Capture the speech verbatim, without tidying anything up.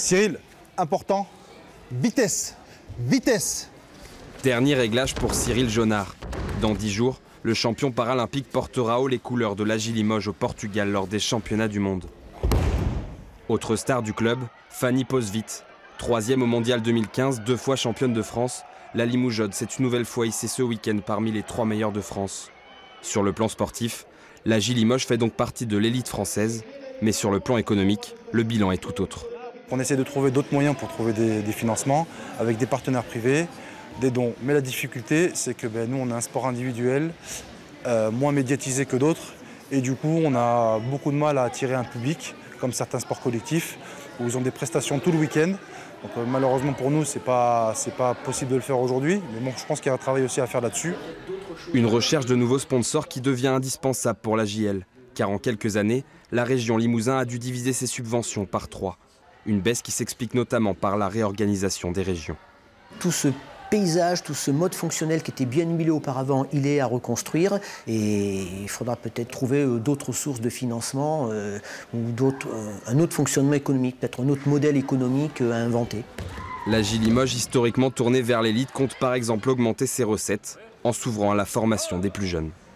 Cyril, important, vitesse, vitesse. Dernier réglage pour Cyril Jonard. Dans dix jours, le champion paralympique portera haut les couleurs de l'A J Limoges au Portugal lors des championnats du monde. Autre star du club, Fanny Posvit. Troisième au mondial deux mille quinze, deux fois championne de France, la Limougeaude s'est une nouvelle fois hissée ce week-end parmi les trois meilleurs de France. Sur le plan sportif, l'A J Limoges fait donc partie de l'élite française, mais sur le plan économique, le bilan est tout autre. On essaie de trouver d'autres moyens pour trouver des, des financements avec des partenaires privés, des dons. Mais la difficulté, c'est que ben, nous, on a un sport individuel, euh, moins médiatisé que d'autres, et du coup, on a beaucoup de mal à attirer un public, comme certains sports collectifs, où ils ont des prestations tout le week-end. Donc euh, malheureusement pour nous, ce n'est pas, c'est pas possible de le faire aujourd'hui. Mais bon, je pense qu'il y a un travail aussi à faire là-dessus. Une recherche de nouveaux sponsors qui devient indispensable pour l'A J L. Car en quelques années, la région Limousin a dû diviser ses subventions par trois. Une baisse qui s'explique notamment par la réorganisation des régions. Tout ce paysage, tout ce mode fonctionnel qui était bien huilé auparavant, il est à reconstruire. Et il faudra peut-être trouver d'autres sources de financement euh, ou d'autres, euh, un autre fonctionnement économique, peut-être un autre modèle économique à inventer. L'A J Limoges, historiquement tournée vers l'élite, compte par exemple augmenter ses recettes en s'ouvrant à la formation des plus jeunes.